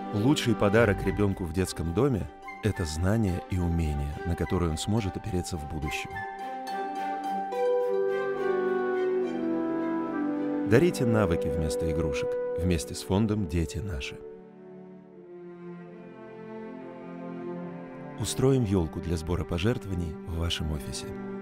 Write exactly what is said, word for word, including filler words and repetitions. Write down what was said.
Лучший подарок ребенку в детском доме– это знания и умения, на которые он сможет опереться в будущем. Дарите навыки вместо игрушек вместе с фондом «Дети наши». Устроим елку для сбора пожертвований в вашем офисе.